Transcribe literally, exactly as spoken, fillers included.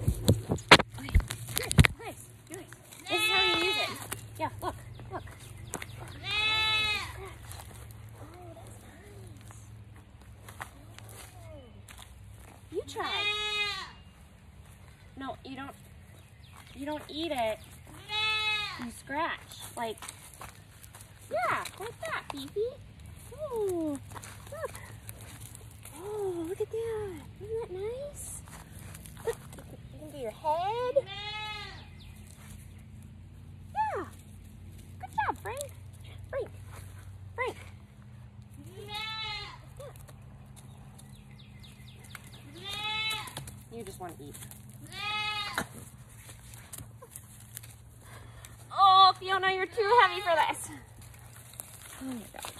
Okay, good, nice, nice. This is how you use it. Yeah, look, look. You try. No, you don't. You don't eat it. You scratch. Like, yeah, like that, Fifi. Oh, look. Oh, look at that. Isn't that nice? Look, you can do your head. Yeah. Good job, Frank. Frank. Frank. You just want to eat. Oh, Fiona, you're too heavy for this. Oh my God.